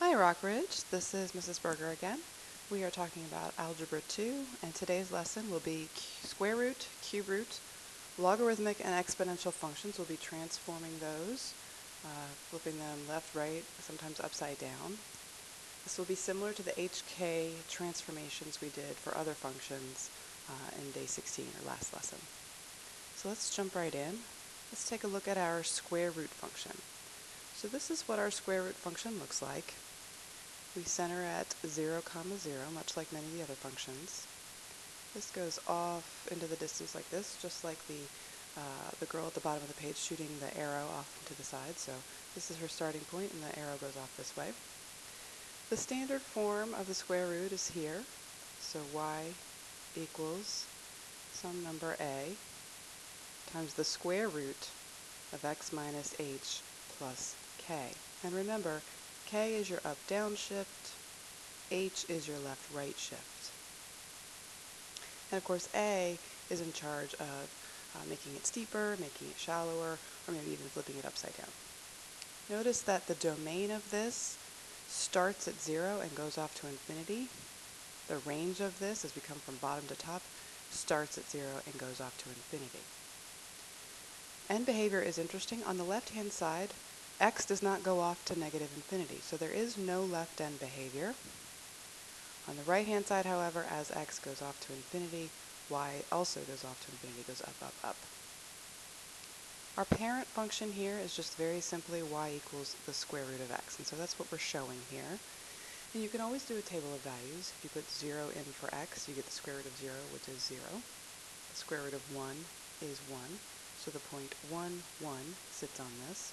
Hi Rockridge, this is Mrs. Berger again. We are talking about Algebra 2, and today's lesson will be square root, cube root, logarithmic and exponential functions. We'll be transforming those, flipping them left, right, sometimes upside down. This will be similar to the HK transformations we did for other functions in day 16 or last lesson. So let's jump right in. Let's take a look at our square root function. So this is what our square root function looks like. We center at 0, 0, much like many of the other functions. This goes off into the distance like this, just like the girl at the bottom of the page shooting the arrow off into the side. So this is her starting point, and the arrow goes off this way. The standard form of the square root is here. So y equals some number a times the square root of x minus h plus k. And remember, k is your up-down shift, h is your left-right shift. And of course, a is in charge of making it steeper, making it shallower, or maybe even flipping it upside down. Notice that the domain of this starts at 0 and goes off to infinity. The range of this, as we come from bottom to top, starts at 0 and goes off to infinity. End behavior is interesting. On the left-hand side, x does not go off to negative infinity, so there is no left end behavior. On the right-hand side, however, as x goes off to infinity, y also goes off to infinity, goes up, up, up. Our parent function here is just very simply y equals the square root of x, and so that's what we're showing here. And you can always do a table of values. If you put 0 in for x, you get the square root of 0, which is 0. The square root of 1 is 1. So the point 1, 1 sits on this.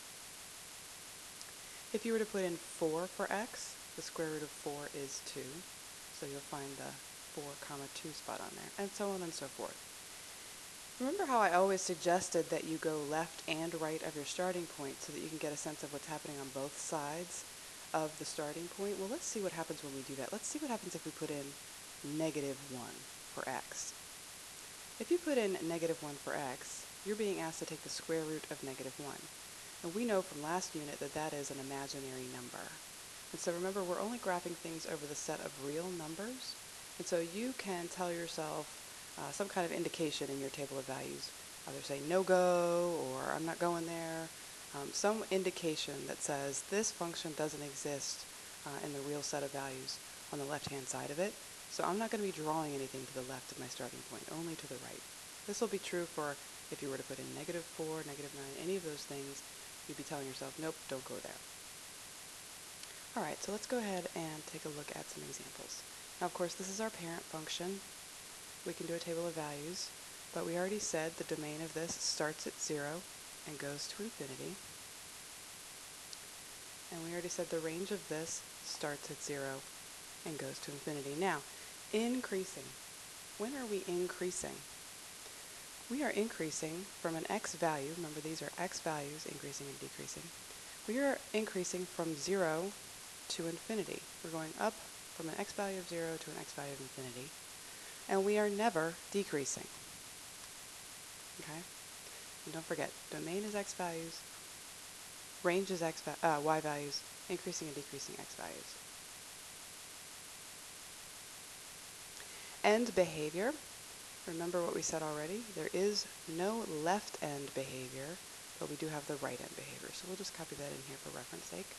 If you were to put in 4 for x, the square root of 4 is 2. So you'll find the 4, 2 spot on there, and so on and so forth. Remember how I always suggested that you go left and right of your starting point so that you can get a sense of what's happening on both sides of the starting point? Well, let's see what happens when we do that. Let's see what happens if we put in negative 1 for x. If you put in negative 1 for x, you're being asked to take the square root of negative 1. And we know from last unit that that is an imaginary number. And so remember, we're only graphing things over the set of real numbers. And so you can tell yourself some kind of indication in your table of values. Either say no go, or I'm not going there. Some indication that says this function doesn't exist in the real set of values on the left-hand side of it. So I'm not going to be drawing anything to the left of my starting point, only to the right. This will be true for if you were to put in negative 4, negative 9, any of those things, you'd be telling yourself, nope, don't go there. All right, so let's go ahead and take a look at some examples. Now, of course, this is our parent function. We can do a table of values, but we already said the domain of this starts at 0 and goes to infinity. And we already said the range of this starts at 0 and goes to infinity. Now, increasing. When are we increasing? We are increasing from an x value. Remember, these are x values, increasing and decreasing. We are increasing from 0 to infinity. We're going up from an x value of 0 to an x value of infinity. And we are never decreasing. Okay? And don't forget, domain is x values, range is y values, increasing and decreasing x values. End behavior. Remember what we said already. There is no left end behavior, but we do have the right end behavior. So we'll just copy that in here for reference sake.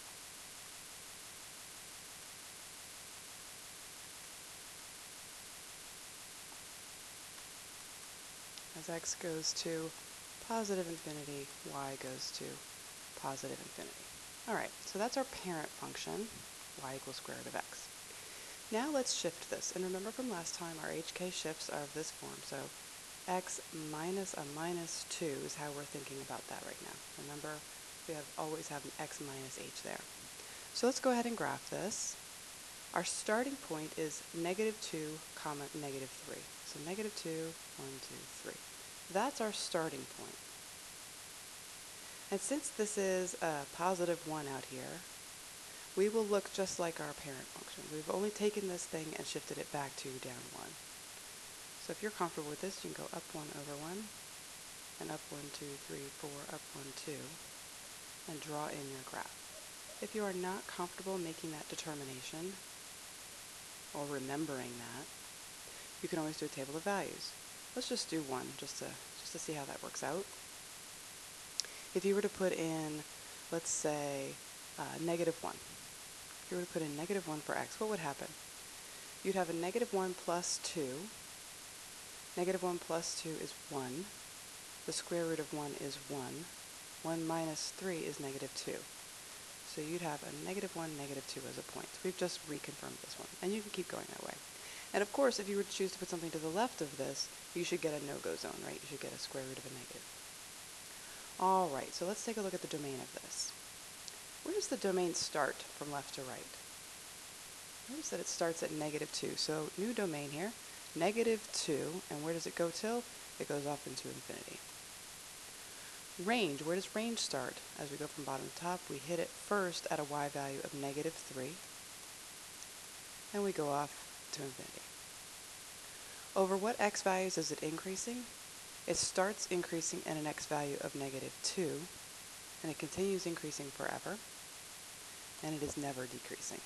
As x goes to positive infinity, y goes to positive infinity. All right, so that's our parent function, y equals square root of x. Now let's shift this. And remember from last time, our HK shifts are of this form. So x minus a minus 2 is how we're thinking about that right now. Remember, we always have an x minus h there. So let's go ahead and graph this. Our starting point is negative 2, negative 3. So negative 2, 1, 2, 3. That's our starting point. And since this is a positive 1 out here, we will look just like our parent function. We've only taken this thing and shifted it back to down 1. So if you're comfortable with this, you can go up 1 over 1, and up 1, 2, 3, 4, up 1, 2, and draw in your graph. If you are not comfortable making that determination or remembering that, you can always do a table of values. Let's just do one just to see how that works out. If you were to put in, let's say, -1. If you were to put in -1 for x, what would happen? You'd have a -1 plus 2. -1 plus 2 is 1. The square root of 1 is 1. 1 minus 3 is -2. So you'd have a -1, -2 as a point. We've just reconfirmed this one, and you can keep going that way. And of course, if you were to choose to put something to the left of this, you should get a no-go zone, right? You should get a square root of a negative. All right, so let's take a look at the domain of this. Where does the domain start from left to right? Notice that it starts at -2. So new domain here, -2, and where does it go till? It goes off into infinity. Range, where does range start? As we go from bottom to top, we hit it first at a y value of -3, and we go off to infinity. Over what x values is it increasing? It starts increasing at an x value of -2, and it continues increasing forever, and it is never decreasing.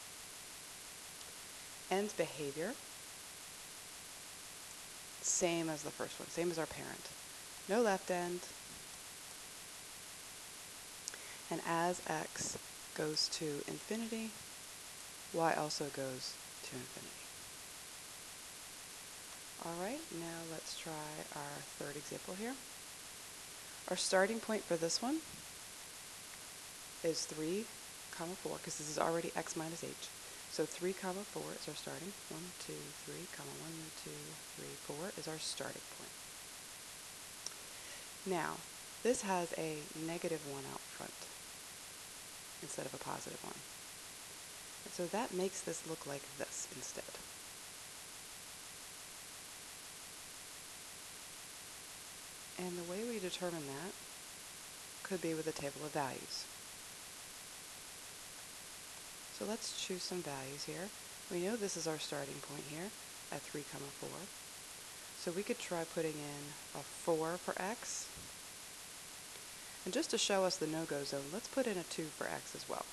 End behavior, same as the first one, same as our parent. No left end, and as x goes to infinity, y also goes to infinity. All right, now let's try our third example here. Our starting point for this one is 3, 4, because this is already x minus h. So 3, 4 is our starting. 1, 2, 3, 1, 2, 3, 4 is our starting point. Now, this has a -1 out front instead of a +1. And so that makes this look like this instead. And the way we determine that could be with a table of values. So let's choose some values here. We know this is our starting point here at 3, 4. So we could try putting in a 4 for x. And just to show us the no-go zone, let's put in a 2 for x as well.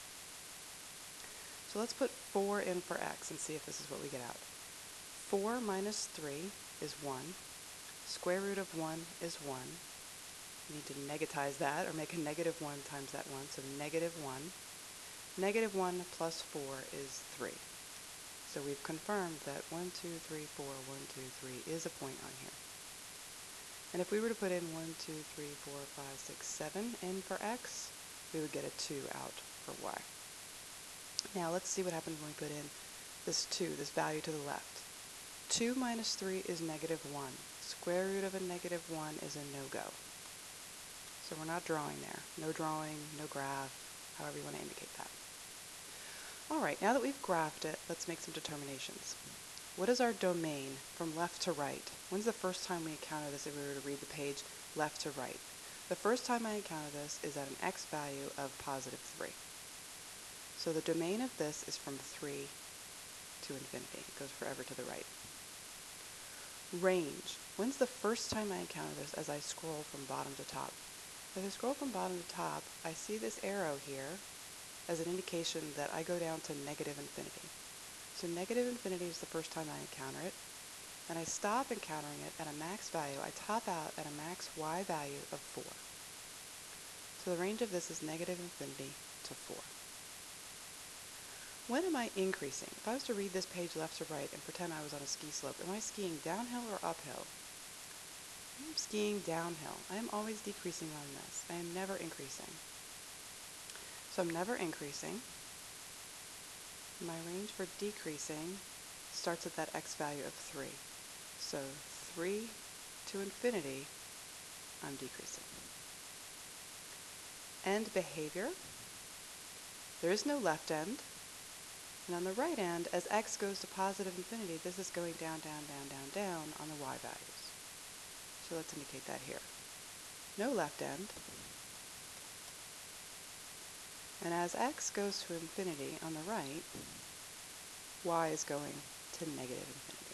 So let's put 4 in for x and see if this is what we get out. 4 minus 3 is 1. Square root of 1 is 1. We need to negatize that, or make a -1 times that 1, so -1. -1 plus 4 is 3. So we've confirmed that 1, 2, 3, 4, 1, 2, 3 is a point on here. And if we were to put in 1, 2, 3, 4, 5, 6, 7 in for x, we would get a 2 out for y. Now let's see what happens when we put in this 2, this value to the left. 2 minus 3 is -1. Square root of a -1 is a no-go. So we're not drawing there. No drawing, no graph, however you want to indicate that. All right, now that we've graphed it, let's make some determinations. What is our domain from left to right? When's the first time we encounter this if we were to read the page left to right? The first time I encounter this is at an x value of +3. So the domain of this is from 3 to infinity. It goes forever to the right. Range. When's the first time I encounter this as I scroll from bottom to top? As I scroll from bottom to top, I see this arrow here as an indication that I go down to -infinity. So -infinity is the first time I encounter it, and I stop encountering it at a max value. I top out at a max y value of 4. So the range of this is -infinity to 4. When am I increasing? If I was to read this page left to right and pretend I was on a ski slope, am I skiing downhill or uphill? I am skiing downhill. I am always decreasing on this. I am never increasing. So I'm never increasing. My range for decreasing starts at that x value of 3. So 3 to infinity, I'm decreasing. End behavior. There is no left end. And on the right end, as x goes to +infinity, this is going down, down, down, down, down on the y values. So let's indicate that here. No left end. And as x goes to infinity on the right, y is going to -infinity.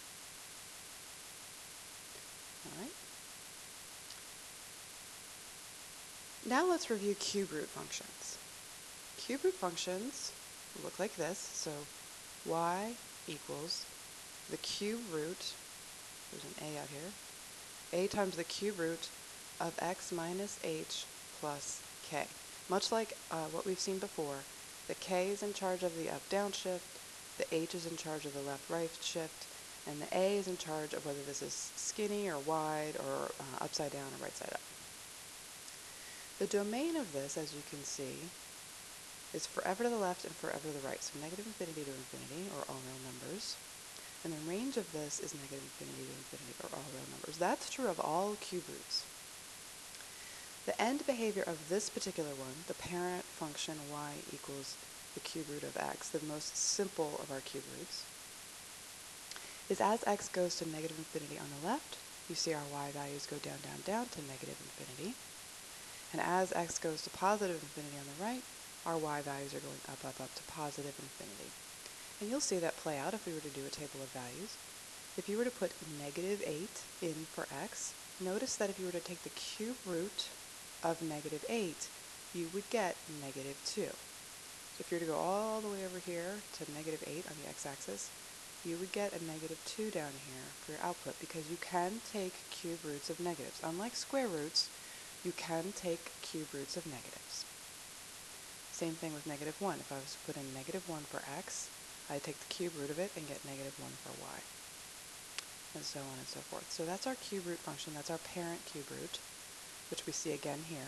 All right. Now let's review cube root functions. Cube root functions look like this. So y equals the cube root, there's an a out here, a times the cube root of x minus h plus k. Much like what we've seen before, the k is in charge of the up-down shift, the h is in charge of the left-right shift, and the a is in charge of whether this is skinny or wide or upside down or right side up. The domain of this, as you can see, is forever to the left and forever to the right. So negative infinity to infinity, or all real numbers. And the range of this is negative infinity to infinity, or all real numbers. That's true of all cube roots. The end behavior of this particular one, the parent function y equals the cube root of x, the most simple of our cube roots, is as x goes to negative infinity on the left, you see our y values go down, down, down to negative infinity. And as x goes to positive infinity on the right, our y values are going up, up, up to positive infinity. And you'll see that play out if we were to do a table of values. If you were to put negative 8 in for x, notice that if you were to take the cube root of negative 8, you would get negative 2. So if you were to go all the way over here to negative 8 on the x-axis, you would get a negative 2 down here for your output, because you can take cube roots of negatives. Unlike square roots, you can take cube roots of negatives. Same thing with negative 1. If I was to put in negative 1 for x, I'd take the cube root of it and get negative 1 for y, and so on and so forth. So that's our cube root function. That's our parent cube root, which we see again here.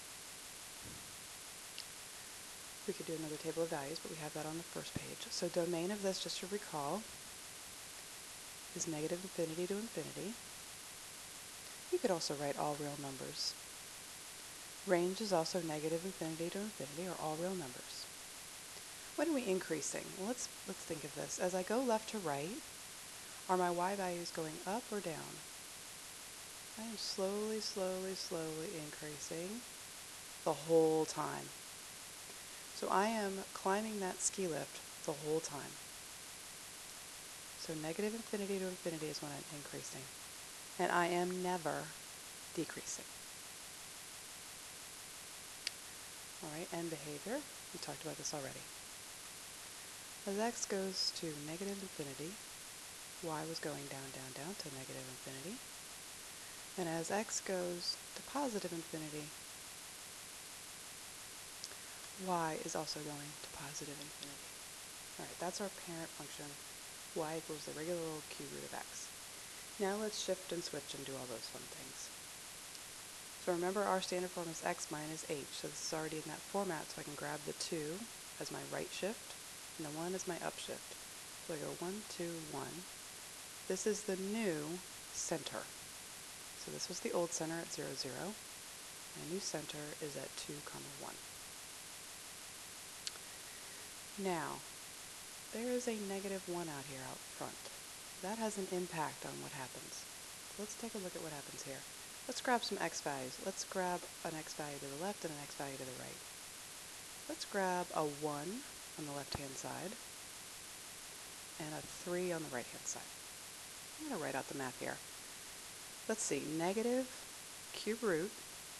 We could do another table of values, but we have that on the first page. So domain of this, just to recall, is negative infinity to infinity. You could also write all real numbers. Range is also negative infinity to infinity, or all real numbers. When are we increasing? Well, let's think of this. As I go left to right, are my y values going up or down? I am slowly, slowly, slowly increasing the whole time. So I am climbing that ski lift the whole time. So negative infinity to infinity is when I'm increasing. And I am never decreasing. All right, end behavior. We talked about this already. As x goes to negative infinity, y was going down, down, down to negative infinity. And as x goes to positive infinity, y is also going to positive infinity. All right, that's our parent function. Y equals the regular old cube root of x. Now let's shift and switch and do all those fun things. So remember, our standard form is x minus h. So this is already in that format, so I can grab the 2 as my right shift and the 1 as my up shift. So I go 1, 2, 1. This is the new center. So this was the old center at 0, 0. My new center is at 2, 1. Now, there is a negative 1 out here out front. That has an impact on what happens. So let's take a look at what happens here. Let's grab some x values. Let's grab an x value to the left and an x value to the right. Let's grab a 1 on the left-hand side and a 3 on the right-hand side. I'm going to write out the math here. Let's see, negative cube root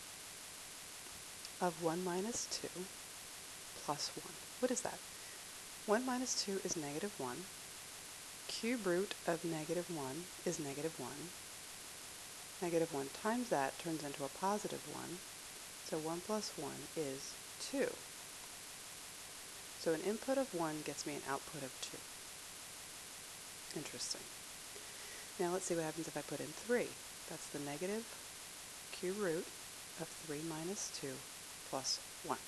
of 1 minus 2 plus 1. What is that? 1 minus 2 is negative 1. Cube root of negative 1 is negative 1. Negative 1 times that turns into a positive 1. So 1 plus 1 is 2. So an input of 1 gets me an output of 2. Interesting. Now let's see what happens if I put in 3. That's the negative cube root of 3 minus 2 plus 1.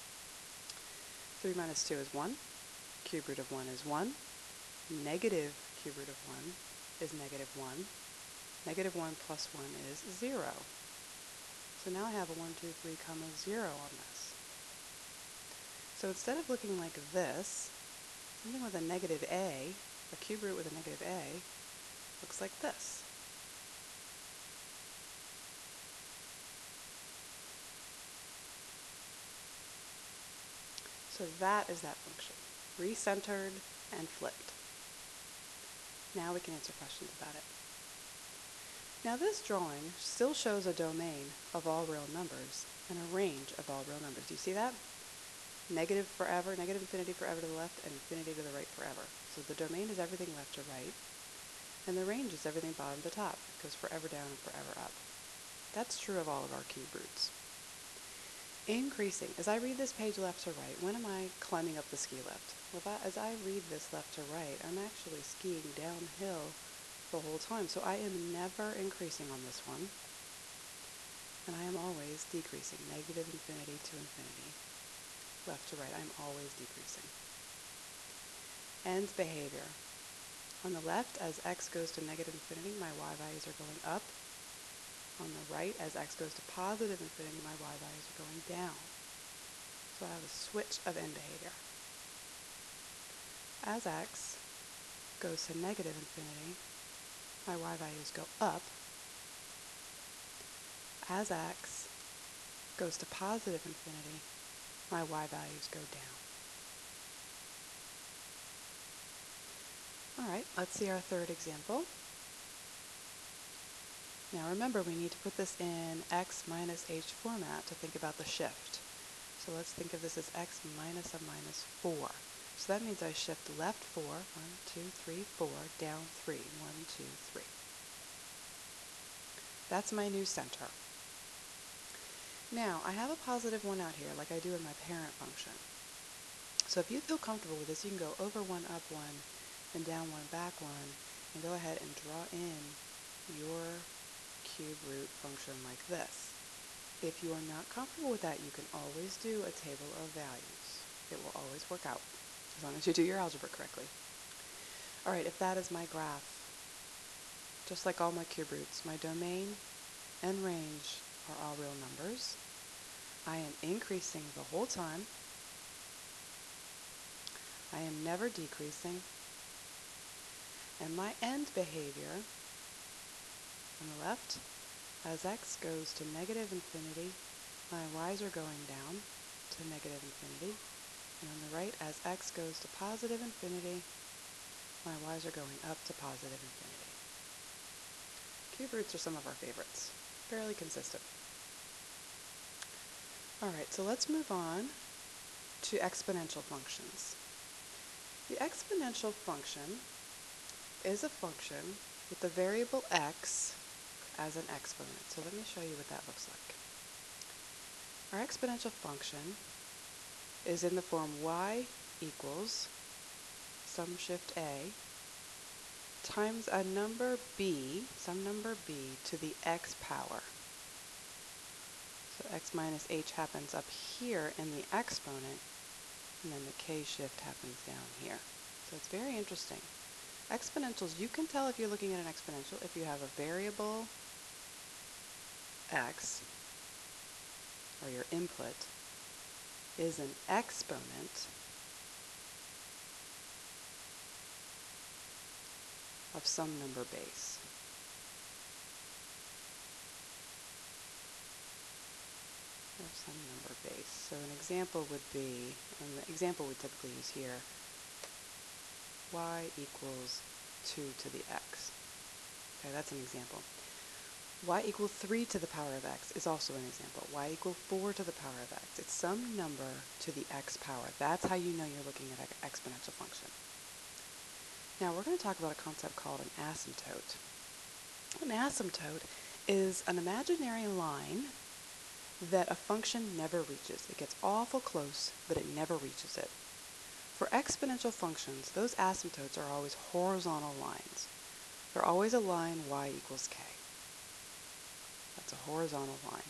3 minus 2 is 1. Cube root of 1 is 1. Negative cube root of 1 is negative 1. Negative 1 plus 1 is 0. So now I have a 1, 2, 3, 0 on this. So instead of looking like this, something with a negative a cube root with a negative a, looks like this. So that is that function, recentered and flipped. Now we can answer questions about it. Now this drawing still shows a domain of all real numbers and a range of all real numbers. Do you see that? negative forever, negative infinity forever to the left, and infinity to the right forever. So the domain is everything left to right, and the range is everything bottom to top. It goes forever down and forever up. That's true of all of our cube roots. Increasing. As I read this page left to right, when am I climbing up the ski lift? Well, as I read this left to right, I'm actually skiing downhill the whole time. So I am never increasing on this one, and I am always decreasing, negative infinity to infinity. Left to right, I'm always decreasing. End behavior. On the left, as x goes to negative infinity, my y values are going up. On the right, as x goes to positive infinity, my y values are going down. So I have a switch of end behavior. As x goes to negative infinity, my y values go up. As x goes to positive infinity, my y values go down. All right, let's see our third example. Now remember, we need to put this in x minus h format to think about the shift. So let's think of this as x minus a minus 4. So that means I shift left 4, 1, 2, 3, 4, down 3, 1, 2, 3. That's my new center. Now, I have a positive 1 out here, like I do in my parent function. So if you feel comfortable with this, you can go over 1, up 1, and down 1, back 1, and go ahead and draw in your cube root function like this. If you are not comfortable with that, you can always do a table of values. It will always work out, as long as you do your algebra correctly. All right, if that is my graph, just like all my cube roots, my domain and range are all real numbers. I am increasing the whole time. I am never decreasing. And my end behavior on the left, as x goes to negative infinity, my y's are going down to negative infinity. And on the right, as x goes to positive infinity, my y's are going up to positive infinity. Cube roots are some of our favorites. Fairly consistent. All right, so let's move on to exponential functions. The exponential function is a function with the variable x as an exponent. So let me show you what that looks like. Our exponential function is in the form y equals sum shift a times a number b, some number b, to the x power. So x minus h happens up here in the exponent, and then the k shift happens down here. So it's very interesting. Exponentials, you can tell if you're looking at an exponential if you have a variable x, or your input, is an exponent of some number base. Of some number base. So an example would be, and the example we typically use here, y equals 2 to the x. Okay, that's an example. Y equals 3 to the power of x is also an example. Y equals 4 to the power of x. It's some number to the x power. That's how you know you're looking at an exponential function. Now we're going to talk about a concept called an asymptote. An asymptote is an imaginary line that a function never reaches. It gets awful close, but it never reaches it. For exponential functions, those asymptotes are always horizontal lines. They're always a line y equals k. That's a horizontal line.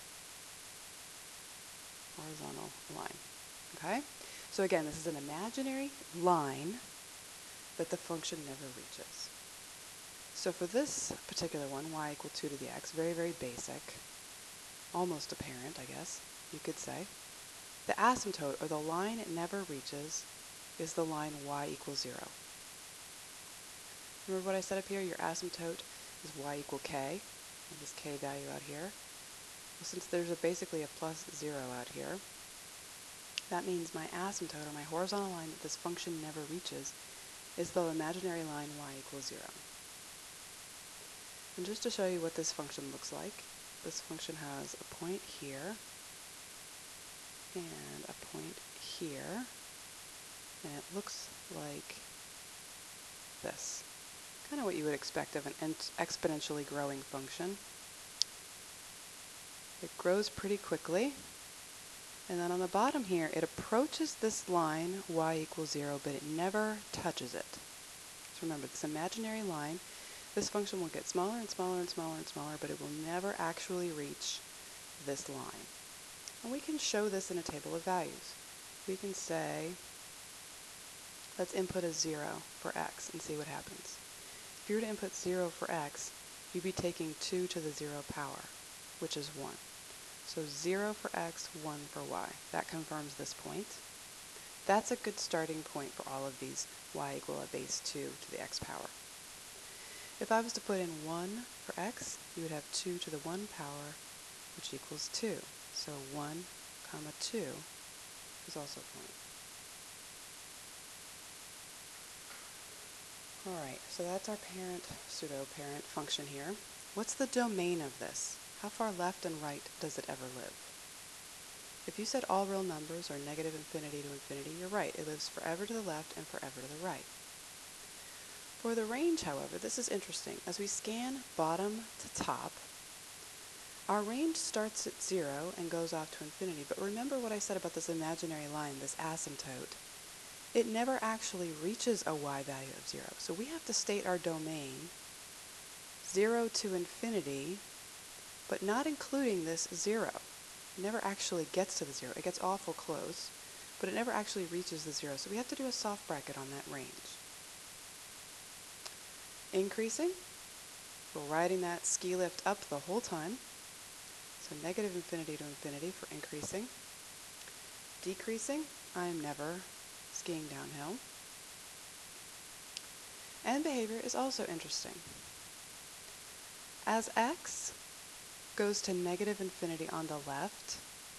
Horizontal line. Okay? So again, this is an imaginary line that the function never reaches. So for this particular one, y equals 2 to the x, very, very basic, almost apparent, I guess, you could say. The asymptote, or the line it never reaches, is the line y equals 0. Remember what I said up here? Your asymptote is y equal k, and this k value out here. Well, since there's basically a plus 0 out here, that means my asymptote, or my horizontal line that this function never reaches, is the imaginary line y equals 0. And just to show you what this function looks like, this function has a point here and a point here, and it looks like this. Kind of what you would expect of an exponentially growing function. It grows pretty quickly, and then on the bottom here, it approaches this line, y equals 0, but it never touches it. So remember, this imaginary line, this function will get smaller and smaller and smaller and smaller, but it will never actually reach this line. And we can show this in a table of values. We can say, let's input a 0 for x and see what happens. If you were to input 0 for x, you'd be taking 2 to the 0 power, which is 1. So 0 for x, 1 for y. That confirms this point. That's a good starting point for all of these y equal a base 2 to the x power. If I was to put in 1 for x, you would have 2 to the 1 power, which equals 2. So 1 comma 2 is also a point. Alright, so that's our parent, pseudo-parent function here. What's the domain of this? How far left and right does it ever live? If you said all real numbers are negative infinity to infinity, you're right. It lives forever to the left and forever to the right. For the range, however, this is interesting. As we scan bottom to top, our range starts at 0 and goes off to infinity. But remember what I said about this imaginary line, this asymptote. It never actually reaches a y value of 0. So we have to state our domain 0 to infinity, but not including this 0. It never actually gets to the 0. It gets awful close, but it never actually reaches the 0. So we have to do a soft bracket on that range. Increasing, we're riding that ski lift up the whole time. So negative infinity to infinity for increasing. Decreasing, I'm never skiing downhill. And behavior is also interesting. As x goes to negative infinity on the left,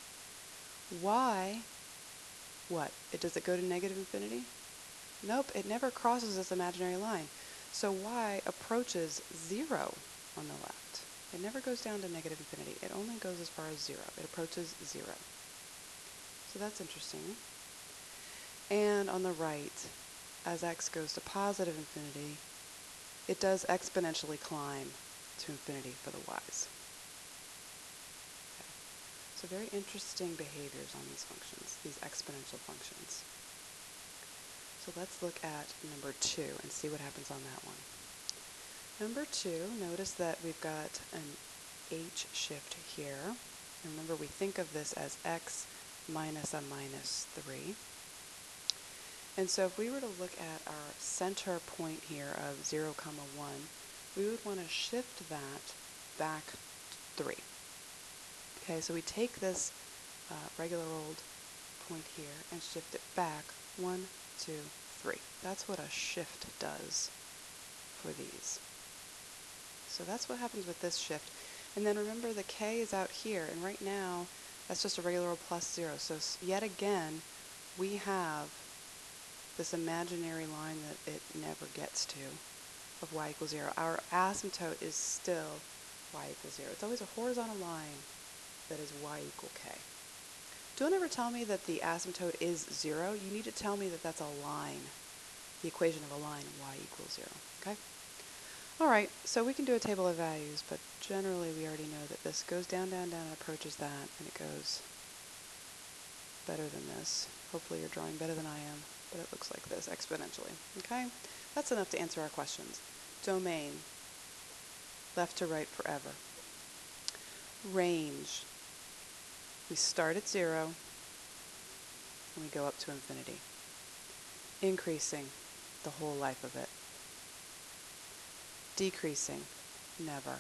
y, what? Does it go to negative infinity? Nope, it never crosses this imaginary line. So y approaches 0 on the left. It never goes down to negative infinity. It only goes as far as 0. It approaches 0. So that's interesting. And on the right, as x goes to positive infinity, it does exponentially climb to infinity for the y's. Okay. So very interesting behaviors on these functions, these exponential functions. So let's look at number 2 and see what happens on that one. Number 2, notice that we've got an h shift here. And remember, we think of this as x minus a minus 3. And so if we were to look at our center point here of 0, 1, we would want to shift that back 3. Okay, so we take this regular old point here and shift it back 1, 2, 3. That's what a shift does for these. So that's what happens with this shift. And then remember, the k is out here, and right now that's just a regular old plus 0. So yet again, we have this imaginary line that it never gets to of y equals 0. Our asymptote is still y equals 0. It's always a horizontal line that is y equal k. Don't ever tell me that the asymptote is 0. You need to tell me that that's a line, the equation of a line, y equals 0. Okay? All right, so we can do a table of values, but generally we already know that this goes down, down, down, and approaches that, and it goes better than this. Hopefully you're drawing better than I am, but it looks like this exponentially. Okay? That's enough to answer our questions. Domain, left to right forever. Range, we start at 0, and we go up to infinity. Increasing, the whole life of it. Decreasing, never.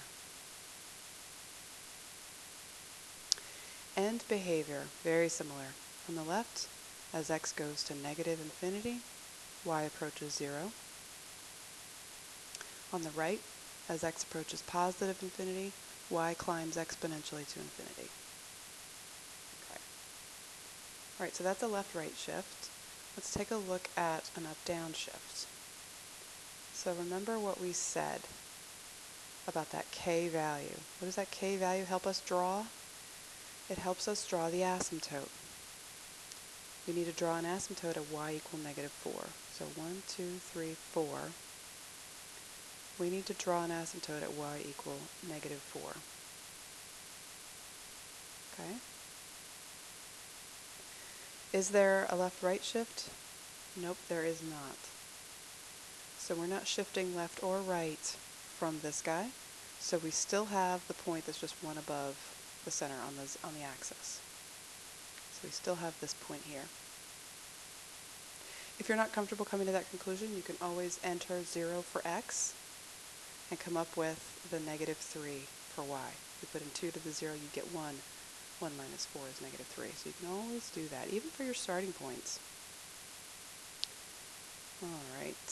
End behavior, very similar. On the left, as x goes to negative infinity, y approaches 0. On the right, as x approaches positive infinity, y climbs exponentially to infinity. Okay. All right, so that's a left-right shift. Let's take a look at an up-down shift. So remember what we said about that k value. What does that k value help us draw? It helps us draw the asymptote. we need to draw an asymptote at y equal negative 4. So 1, 2, 3, 4. We need to draw an asymptote at y equal negative 4. Okay? Is there a left-right shift? Nope, there is not. So we're not shifting left or right from this guy. So we still have the point that's just one above the center on the axis. So we still have this point here. If you're not comfortable coming to that conclusion, you can always enter 0 for x and come up with the negative 3 for y. If you put in 2 to the 0, you get 1. 1 minus 4 is negative 3. So you can always do that, even for your starting points. All right.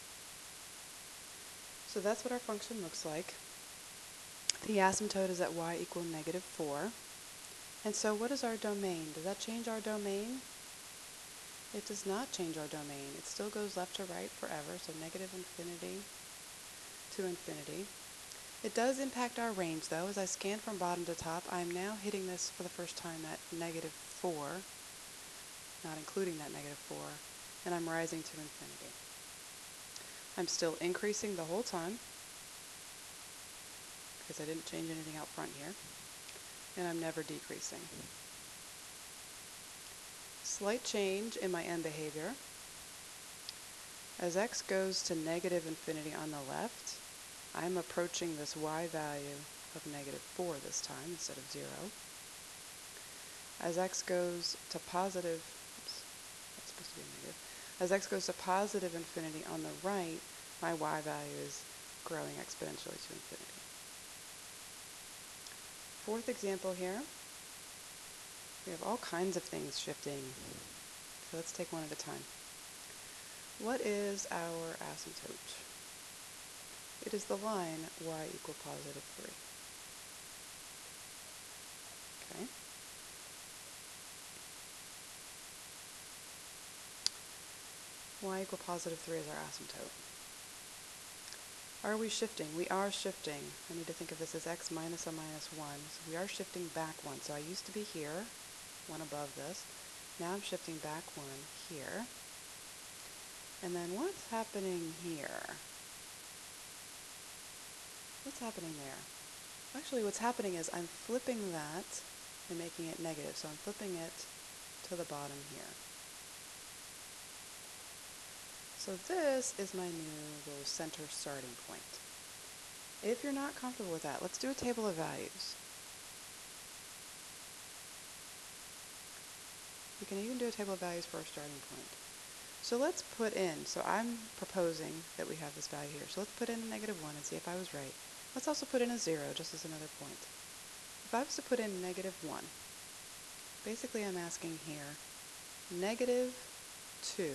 So that's what our function looks like. The asymptote is at y equal negative 4. And so what is our domain? Does that change our domain? It does not change our domain. It still goes left to right forever, so negative infinity to infinity. It does impact our range, though. As I scan from bottom to top, I'm now hitting this for the first time at negative 4, not including that negative 4, and I'm rising to infinity. I'm still increasing the whole time, because I didn't change anything out front here, and I'm never decreasing. Slight change in my end behavior. As x goes to negative infinity on the left, I'm approaching this y value of negative 4 this time instead of 0. As x goes to positive, oops, that's supposed to be negative. As x goes to positive infinity on the right, my y value is growing exponentially to infinity. Fourth example here, we have all kinds of things shifting. So let's take one at a time. What is our asymptote? It is the line y equal positive 3. Okay. Y equal positive 3 is our asymptote. Are we shifting? We are shifting. I need to think of this as x minus a minus 1. So we are shifting back 1. So I used to be here, 1 above this. Now I'm shifting back 1 here. And then what's happening here? What's happening there? Actually, what's happening is I'm flipping that and making it negative. So I'm flipping it to the bottom here. So this is my new little center starting point. If you're not comfortable with that, let's do a table of values. We can even do a table of values for our starting point. So let's put in, so I'm proposing that we have this value here. So let's put in a negative 1 and see if I was right. Let's also put in a 0 just as another point. If I was to put in negative 1, basically I'm asking here negative 2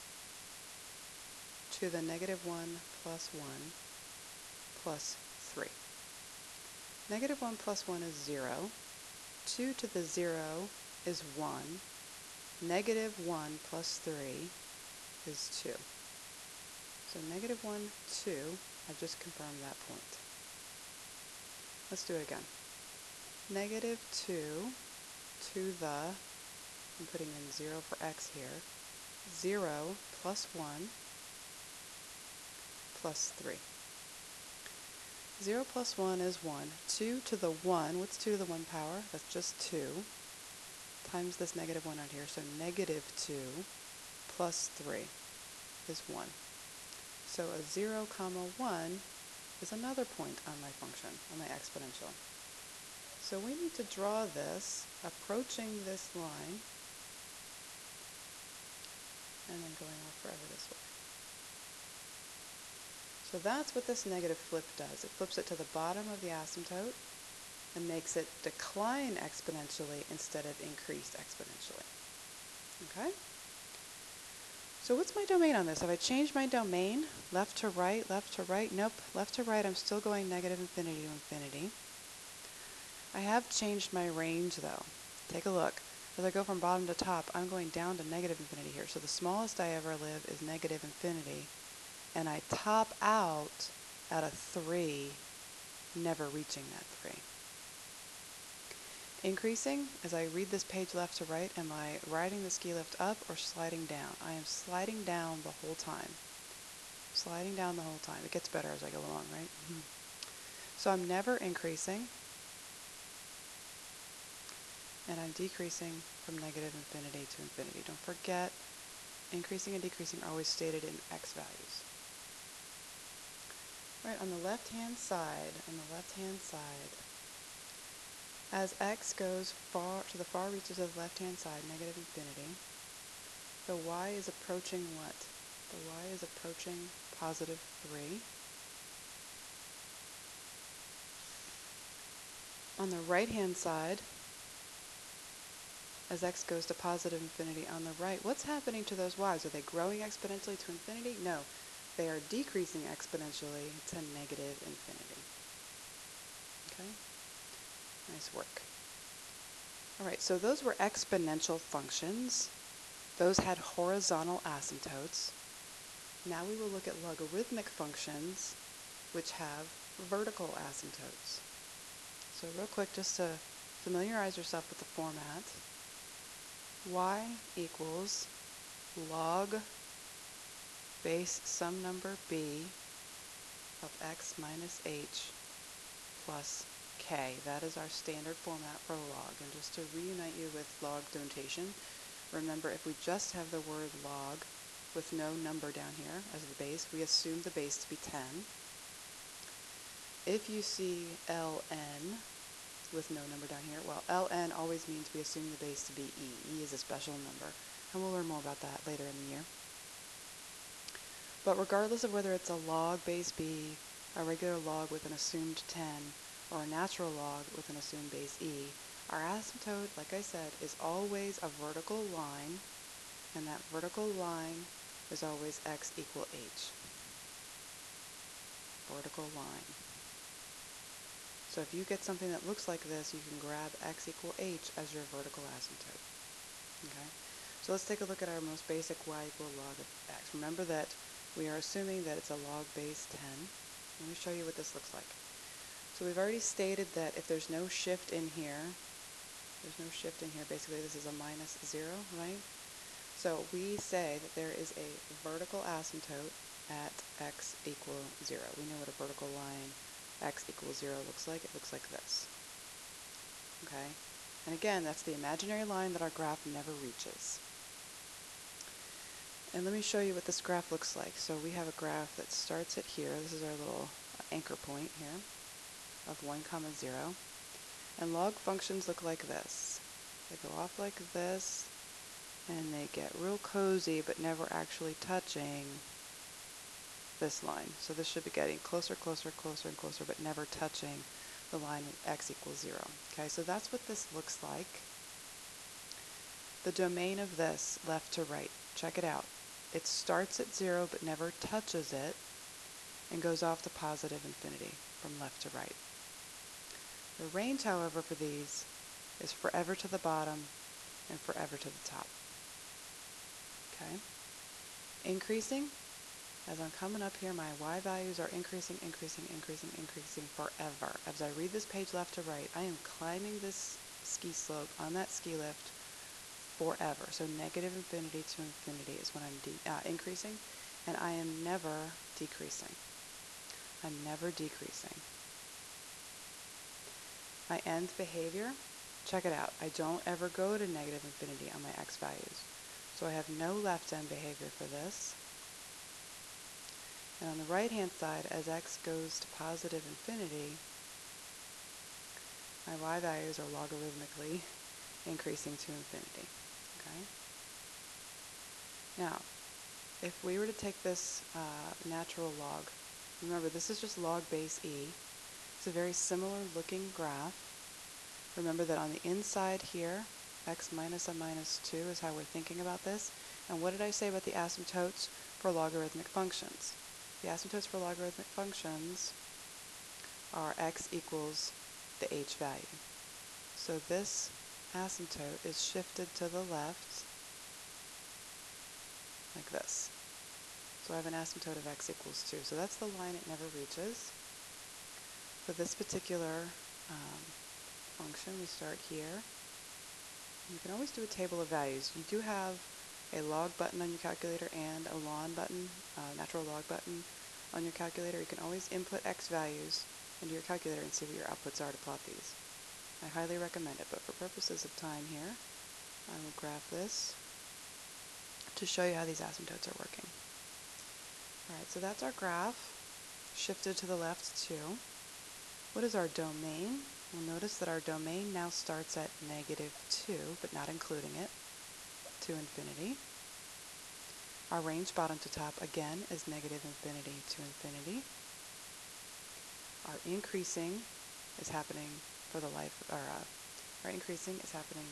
to the negative 1 plus 1 plus 3. Negative 1 plus 1 is 0. 2 to the 0 is 1. Negative 1 plus 3 is 2. So negative 1, 2, I've just confirmed that point. Let's do it again. Negative 2 to the, I'm putting in 0 for x here, 0 plus 1 plus 3. 0 plus 1 is 1. 2 to the 1, what's 2 to the 1 power? That's just 2 times this negative 1 out here. So negative 2 plus 3 is 1. So a 0, comma 1 is another point on my function, on my exponential. So we need to draw this approaching this line and then going off forever this way. So that's what this negative flip does. It flips it to the bottom of the asymptote and makes it decline exponentially instead of increase exponentially. Okay? So what's my domain on this? Have I changed my domain? Left to right, left to right? Nope. Left to right, I'm still going negative infinity to infinity. I have changed my range though. Take a look. As I go from bottom to top, I'm going down to negative infinity here. So the smallest I ever live is negative infinity. And I top out at a 3, never reaching that 3. Increasing, as I read this page left to right, am I riding the ski lift up or sliding down? I am sliding down the whole time. Sliding down the whole time. It gets better as I go along, right? So I'm never increasing, and I'm decreasing from negative infinity to infinity. Don't forget, increasing and decreasing are always stated in x values. Right, on the left-hand side, as x goes far to the far reaches of the left-hand side, negative infinity, the y is approaching what? The y is approaching positive 3. On the right-hand side, as x goes to positive infinity on the right, what's happening to those y's? Are they growing exponentially to infinity? No, they are decreasing exponentially to negative infinity. Okay? Nice work. All right, so those were exponential functions. Those had horizontal asymptotes. Now we will look at logarithmic functions, which have vertical asymptotes. So real quick, just to familiarize yourself with the format, y equals log base some number b of x minus h plus k. That is our standard format for log. And just to reunite you with log notation, remember if we just have the word log with no number down here as the base, we assume the base to be 10. If you see ln with no number down here, well, ln always means we assume the base to be e. E is a special number, and we'll learn more about that later in the year. But regardless of whether it's a log base b, a regular log with an assumed 10, or a natural log with an assumed base e, our asymptote, like I said, is always a vertical line, and that vertical line is always x equal h. Vertical line. So if you get something that looks like this, you can grab x equal h as your vertical asymptote. Okay? So let's take a look at our most basic y equal log of x. Remember that we are assuming that it's a log base 10. Let me show you what this looks like. So we've already stated that if there's no shift in here, basically this is a minus 0, right? So we say that there is a vertical asymptote at x equal 0. We know what a vertical line x equals 0 looks like. It looks like this. Okay? And again, that's the imaginary line that our graph never reaches. And let me show you what this graph looks like. So we have a graph that starts at here. This is our little anchor point here of 1, 0. And log functions look like this. They go off like this, and they get real cozy, but never actually touching this line. So this should be getting closer, closer, closer, and closer, but never touching the line at x equals 0. Okay, so that's what this looks like. The domain of this, left to right, check it out. It starts at 0, but never touches it, and goes off to positive infinity from left to right. The range, however, for these is forever to the bottom and forever to the top. Okay? Increasing, as I'm coming up here, my y values are increasing, increasing, increasing, increasing forever. As I read this page left to right, I am climbing this ski slope on that ski lift forever. So negative infinity to infinity is when I'm increasing, and I am never decreasing. I'm never decreasing. My end behavior, check it out. I don't ever go to negative infinity on my x values. So I have no left end behavior for this. And on the right hand side, as x goes to positive infinity, my y values are logarithmically increasing to infinity. Okay? Now, if we were to take this natural log, remember this is just log base e. It's a very similar looking graph. Remember that on the inside here, x minus a minus 2 is how we're thinking about this. And what did I say about the asymptotes for logarithmic functions? The asymptotes for logarithmic functions are x equals the h value. So this asymptote is shifted to the left like this. So I have an asymptote of x equals 2. So that's the line it never reaches. For this particular function. We start here. You can always do a table of values. You do have a log button on your calculator and a ln button, natural log button on your calculator. You can always input x values into your calculator and see what your outputs are to plot these. I highly recommend it, but for purposes of time here, I will graph this to show you how these asymptotes are working. Alright, so that's our graph, shifted to the left too. What is our domain? We'll notice that our domain now starts at -2, but not including it, to infinity. Our range bottom to top, again, is -infinity to infinity. Our increasing is happening for the life, or our increasing is happening,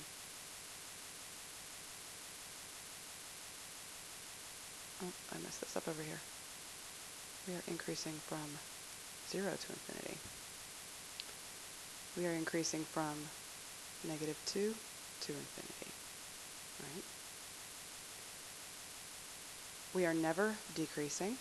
oh, I messed this up over here. We are increasing from 0 to infinity. We are increasing from -2 to infinity, right? We are never decreasing,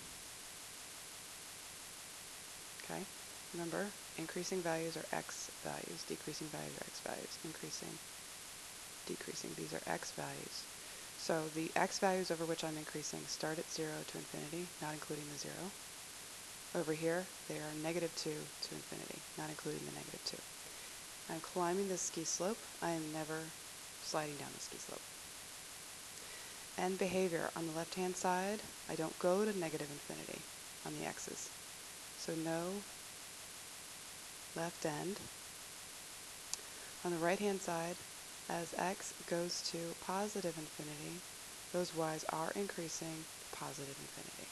okay? Remember, increasing values are x values, decreasing values are x values, increasing, decreasing, these are x values. So the x values over which I'm increasing start at 0 to infinity, not including the 0. Over here, they are -2 to infinity, not including the -2. I'm climbing this ski slope. I am never sliding down the ski slope. End behavior. On the left-hand side, I don't go to -infinity on the x's. So no left end. On the right-hand side, as x goes to positive infinity, those y's are increasing to positive infinity.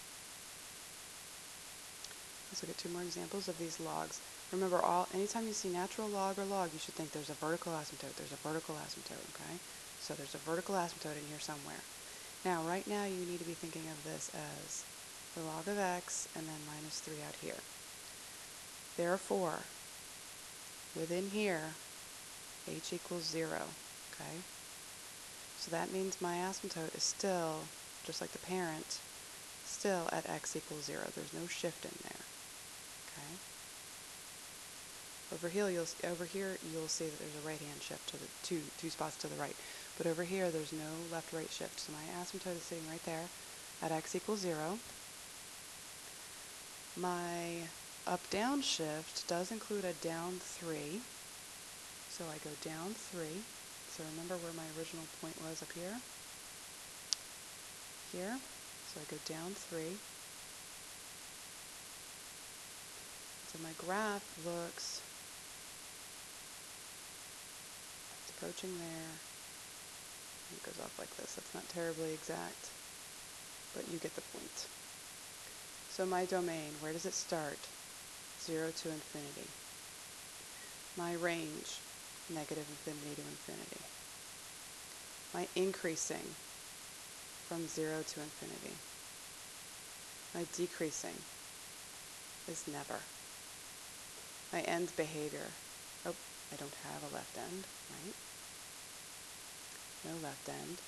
Let's look at two more examples of these logs. Remember, anytime you see natural log or log, you should think there's a vertical asymptote. There's a vertical asymptote, okay? So there's a vertical asymptote in here somewhere. Now, right now, you need to be thinking of this as the log of x and then -3 out here. Therefore, within here, h equals 0, okay? So that means my asymptote is still, just like the parent, still at x equals 0. There's no shift in there, okay? Over here, you'll see that there's a right-hand shift to the two spots to the right. But over here, there's no left-right shift. So my asymptote is sitting right there at x equals 0. My up-down shift does include a down 3. So I go down 3. So remember where my original point was up here? Here. So I go down 3. So my graph looks, it's approaching there. It goes off like this. That's not terribly exact, but you get the point. So my domain, where does it start? 0 to infinity. My range, -infinity to infinity. My increasing, from 0 to infinity. My decreasing is never. My end behavior, oh, I don't have a left end, right? No left end.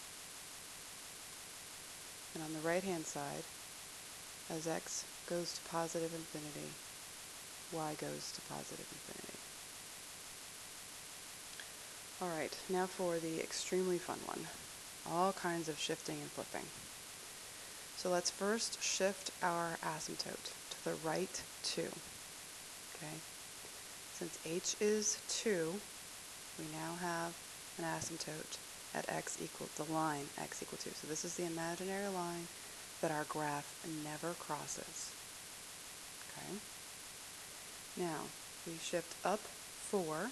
And on the right-hand side, as x goes to positive infinity, y goes to positive infinity. All right, now for the extremely fun one. All kinds of shifting and flipping. So let's first shift our asymptote to the right 2, okay? Since h is 2, we now have an asymptote at x equal, the line x equal 2. So this is the imaginary line that our graph never crosses, okay? Now, we shift up 4,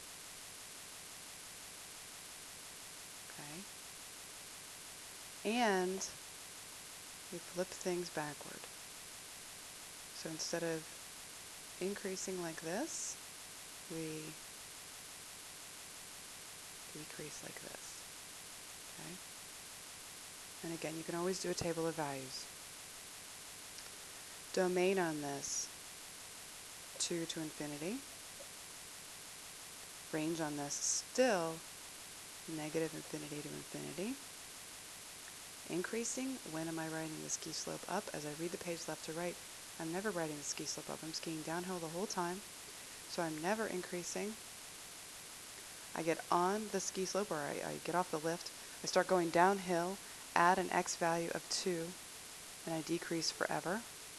okay? And we flip things backward. So instead of increasing like this, we decrease like this, okay? And again, you can always do a table of values. Domain on this, 2 to infinity. Range on this, still -infinity to infinity. Increasing, when am I riding the ski slope up? As I read the page left to right, I'm never riding the ski slope up. I'm skiing downhill the whole time, so I'm never increasing. I get on the ski slope, or I get off the lift, I start going downhill, add an x value of 2, and I decrease forever.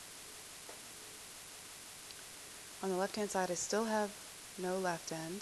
On the left-hand side, I still have no left end.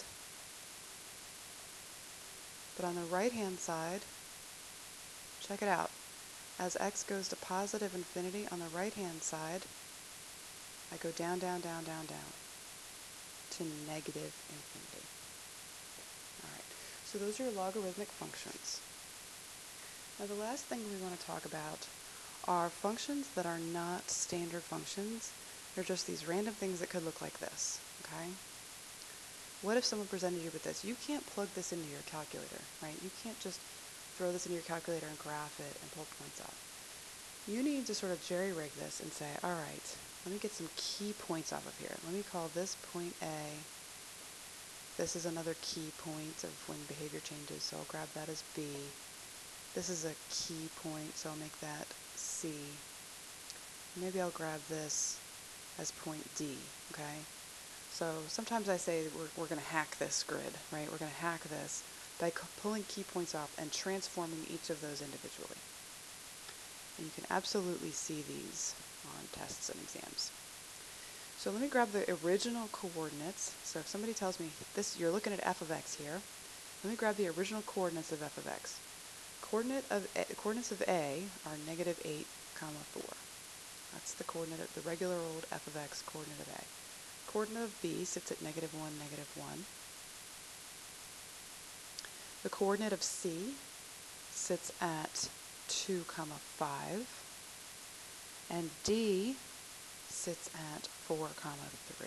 But on the right-hand side, check it out. As x goes to positive infinity on the right-hand side, I go down, down, down, down, down to negative infinity. All right, so those are your logarithmic functions. Now the last thing we want to talk about are functions that are not standard functions. They're just these random things that could look like this, okay? What if someone presented you with this? You can't plug this into your calculator, right? You can't just throw this into your calculator and graph it and pull points out. You need to sort of jerry-rig this and say, all right, let me get some key points off of here. Let me call this point A. This is another key point of when behavior changes, so I'll grab that as B. This is a key point, so I'll make that C. Maybe I'll grab this as point D, okay? So sometimes I say we're going to hack this grid, right? We're going to hack this by pulling key points off and transforming each of those individually. And you can absolutely see these on tests and exams. So let me grab the original coordinates. So if somebody tells me this, you're looking at f of x here, let me grab the original coordinates of f of x. Coordinates of A are negative 8, comma 4. That's the coordinate of the regular old f of x coordinate of A. Coordinate of B sits at negative 1, negative 1. The coordinate of C sits at 2, comma 5. And D sits at 4, comma 3.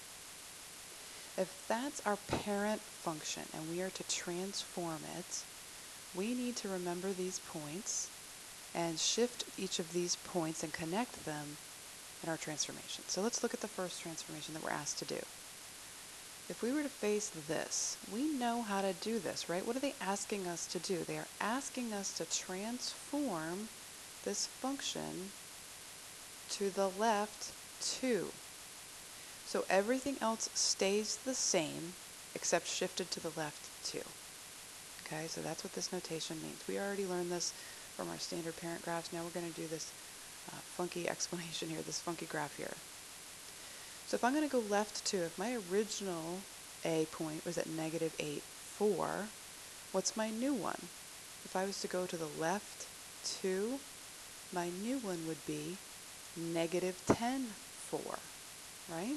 If that's our parent function and we are to transform it, we need to remember these points and shift each of these points and connect them in our transformation. So let's look at the first transformation that we're asked to do. If we were to face this, we know how to do this, right? What are they asking us to do? They are asking us to transform this function to the left 2. So everything else stays the same except shifted to the left 2. Okay, so that's what this notation means. We already learned this from our standard parent graphs. Now we're going to do this funky explanation here, this funky graph here. So if I'm going to go left 2, if my original A point was at negative 8, 4, what's my new one? If I was to go to the left 2, my new one would be negative 10, 4, right?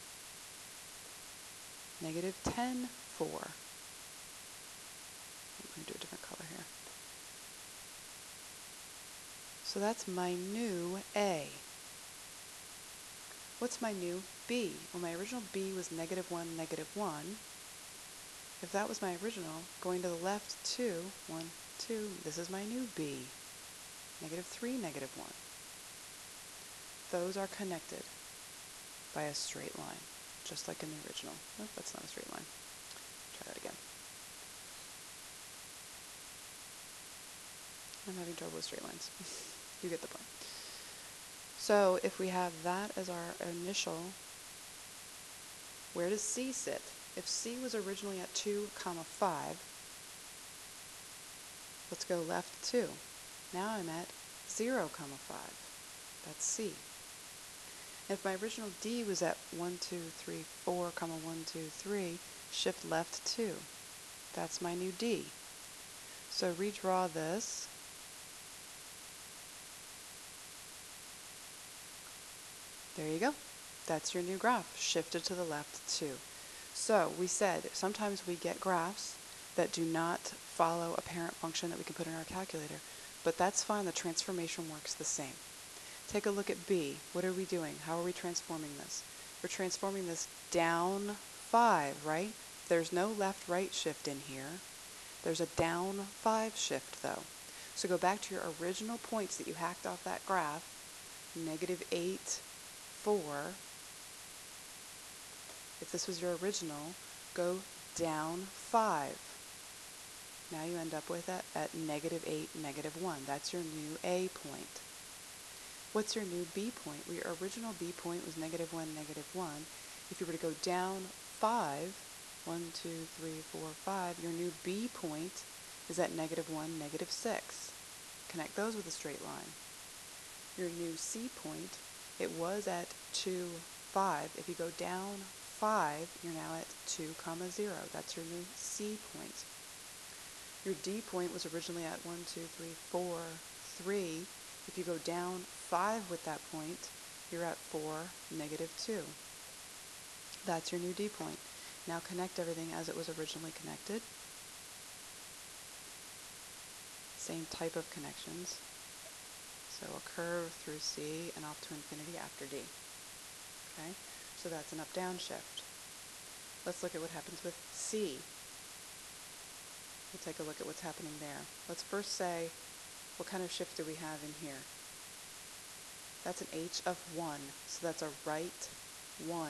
Negative 10, 4. I'm going to do a different color here. So that's my new A. What's my new B? Well, my original B was negative 1, negative 1. If that was my original, going to the left 2, 1, 2, this is my new B. Negative 3, negative 1. Those are connected by a straight line, just like in the original. Nope, that's not a straight line. Try that again. I'm having trouble with straight lines. You get the point. So if we have that as our initial, where does C sit? If C was originally at 2, comma 5, let's go left 2. Now I'm at 0, comma 5. That's C. If my original D was at 1, 2, 3, 4, comma 1, 2, 3, shift left 2. That's my new D. So redraw this. There you go. That's your new graph, shifted to the left 2. So we said sometimes we get graphs that do not follow a parent function that we can put in our calculator, but that's fine. The transformation works the same. Take a look at B. What are we doing? How are we transforming this? We're transforming this down 5, right? There's no left-right shift in here. There's a down 5 shift, though. So go back to your original points that you hacked off that graph, negative 8, 4. If this was your original, go down 5. Now you end up with it at negative 8, negative 1. That's your new A point. What's your new B point? Well, your original B point was negative 1, negative 1. If you were to go down 5, 1, 2, 3, 4, 5. Your new B point is at -1, -6. Connect those with a straight line. Your new C point, it was at 2, 5. If you go down 5, you're now at 2, 0. That's your new C point. Your D point was originally at 1, 2, 3, 4, 3. If you go down 5 with that point, you're at 4, -2. That's your new D point. Now connect everything as it was originally connected. Same type of connections. So a curve through C and off to infinity after D. Okay, so that's an up-down shift. Let's look at what happens with C. We'll take a look at what's happening there. Let's first say, what kind of shift do we have in here? That's an H of 1, so that's a right 1.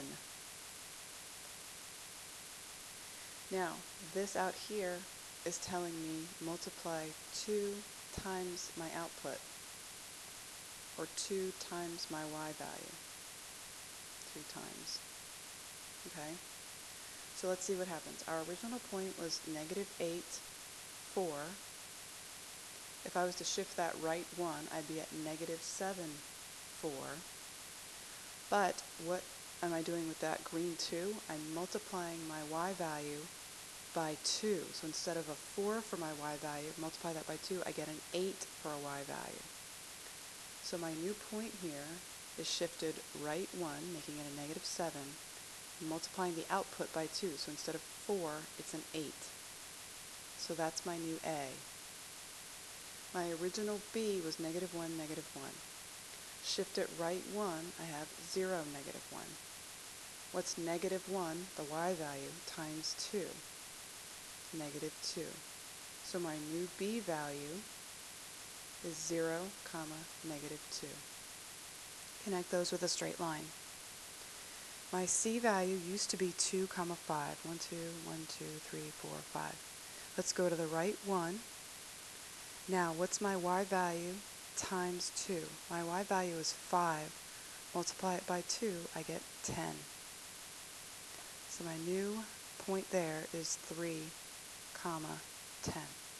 Now, this out here is telling me multiply 2 times my output, or 2 times my y value. 2 times. Okay? So let's see what happens. Our original point was -8, 4. If I was to shift that right 1, I'd be at -7, 4. But what am I doing with that green 2? I'm multiplying my y value by 2. So instead of a 4 for my y value, multiply that by 2, I get an 8 for a y value. So my new point here is shifted right 1, making it a -7, multiplying the output by 2. So instead of 4, it's an 8. So that's my new A. My original B was -1, -1. Shift it right 1, I have 0, -1. What's -1, the y value, times 2? -2. So my new B value is 0, -2. Connect those with a straight line. My C value used to be 2, 5. 1, 2, 1, 2, 3, 4, 5. Let's go to the right 1. Now, what's my y value times 2? My y value is 5. Multiply it by 2, I get 10. So my new point there is 3, 10.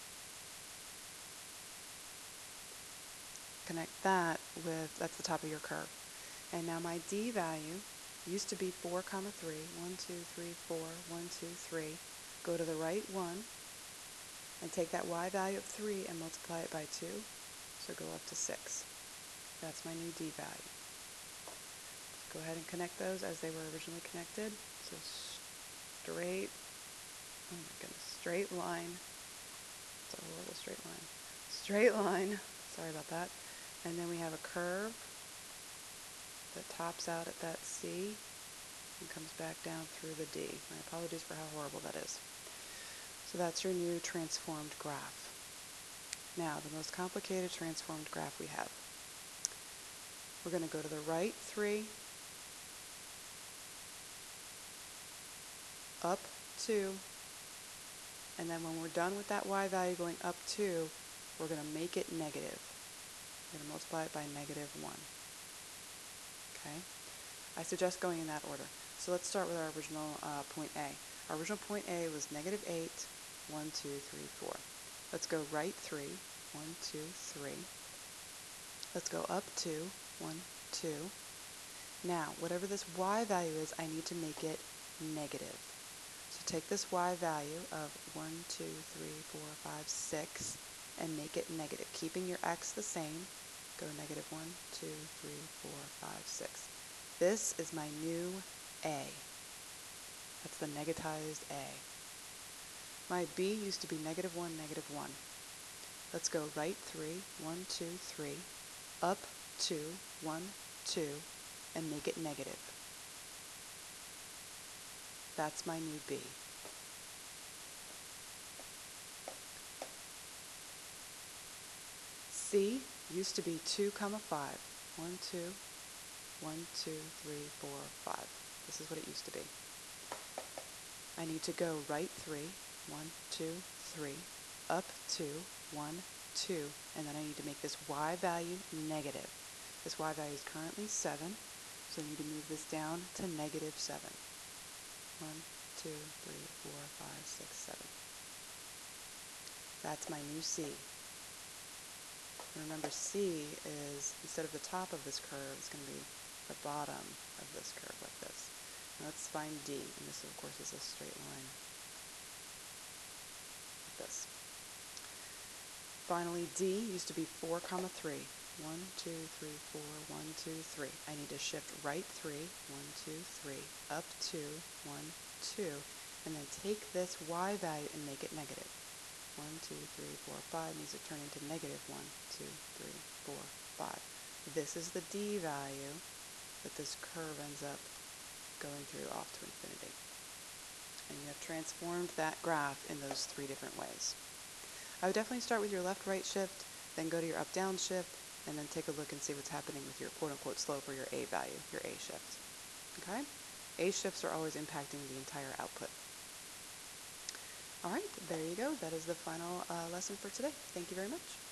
Connect that with, that's the top of your curve. And now my D value used to be 4, 3. 1, 2, 3, 4, 1, 2, 3. Go to the right 1 and take that y value of 3 and multiply it by 2. So go up to 6. That's my new D value. Go ahead and connect those as they were originally connected. So straight, oh my goodness, straight line. It's a horrible straight line. Straight line, sorry about that. And then we have a curve that tops out at that C and comes back down through the D. My apologies for how horrible that is. So that's your new transformed graph. Now, the most complicated transformed graph we have. We're going to go to the right 3, up 2, and then when we're done with that y value going up 2, we're going to make it negative. We're going to multiply it by -1. Okay? I suggest going in that order. So let's start with our original point A. Our original point A was -8, 1, 2, 3, 4. Let's go right 3, 1, 2, 3. Let's go up 2, 1, 2. Now, whatever this y value is, I need to make it negative. So take this y value of 1, 2, 3, 4, 5, 6 and make it negative. Keeping your x the same, go -1, 2, 3, 4, 5, 6. This is my new A. That's the negatized A. My B used to be -1, -1. Let's go right 3, 1, 2, 3, up 2, 1, 2, and make it negative. That's my new B. C used to be 2, 5. 1, 2, 1, 2, 3, 4, 5. This is what it used to be. I need to go right 3, 1, 2, 3, up 2, 1, 2, and then I need to make this y value negative. This y value is currently 7, so I need to move this down to -7. 1, 2, 3, 4, 5, 6, 7. That's my new C. And remember, C is, instead of the top of this curve, it's going to be the bottom of this curve, like this. Now let's find D, and this, of course, is a straight line, like this. Finally, D used to be 4, 3. 1, 2, 3, 4, 1, 2, 3. I need to shift right 3, 1, 2, 3, up 2, 1, 2, and then take this Y value and make it negative. 1, 2, 3, 4, 5 needs to turn into negative 1, 2, 3, 4, 5. This is the D value that this curve ends up going through off to infinity. And you have transformed that graph in those 3 different ways. I would definitely start with your left-right shift, then go to your up-down shift, and then take a look and see what's happening with your quote-unquote slope or your A value, your A shift. Okay? A shifts are always impacting the entire output. All right, there you go. That is the final lesson for today. Thank you very much.